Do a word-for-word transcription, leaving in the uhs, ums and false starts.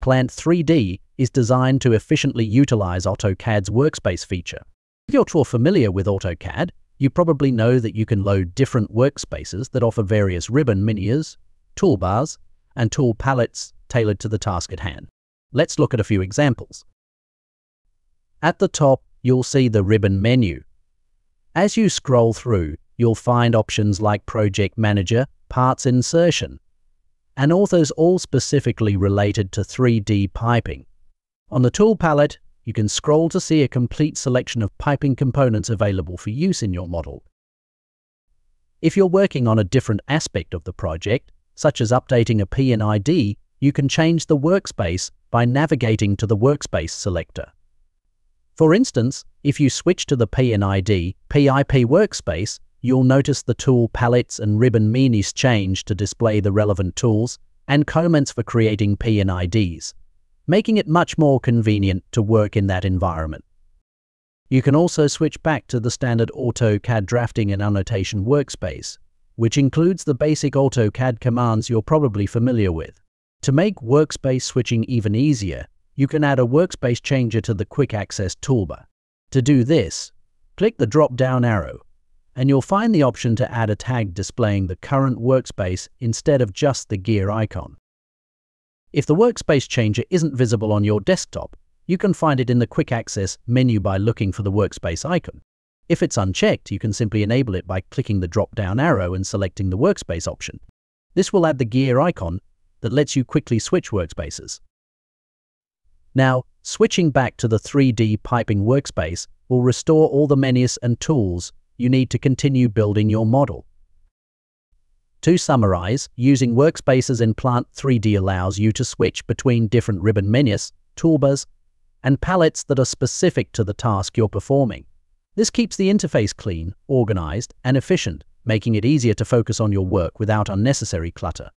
Plant three D is designed to efficiently utilize AutoCAD's workspace feature. If you're too familiar with AutoCAD, you probably know that you can load different workspaces that offer various ribbon menus, toolbars, and tool palettes tailored to the task at hand. Let's look at a few examples. At the top, you'll see the ribbon menu. As you scroll through, you'll find options like Project Manager, Parts Insertion, and authors all specifically related to three D piping. On the tool palette, you can scroll to see a complete selection of piping components available for use in your model. If you're working on a different aspect of the project, such as updating a P N I D, you can change the workspace by navigating to the Workspace selector. For instance, if you switch to the P N I D P I P workspace, you'll notice the tool palettes and ribbon menus change to display the relevant tools and comments for creating P N I Ds, making it much more convenient to work in that environment. You can also switch back to the standard AutoCAD drafting and annotation workspace, which includes the basic AutoCAD commands you're probably familiar with. To make workspace switching even easier, you can add a workspace changer to the Quick Access toolbar. To do this, click the drop-down arrow, and you'll find the option to add a tag displaying the current workspace instead of just the gear icon. If the workspace changer isn't visible on your desktop, you can find it in the Quick Access menu by looking for the workspace icon. If it's unchecked, you can simply enable it by clicking the drop-down arrow and selecting the workspace option. This will add the gear icon that lets you quickly switch workspaces. Now, switching back to the three D piping workspace will restore all the menus and tools you need to continue building your model. To summarize, using workspaces in Plant three D allows you to switch between different ribbon menus, toolbars, and palettes that are specific to the task you're performing. This keeps the interface clean, organized, and efficient, making it easier to focus on your work without unnecessary clutter.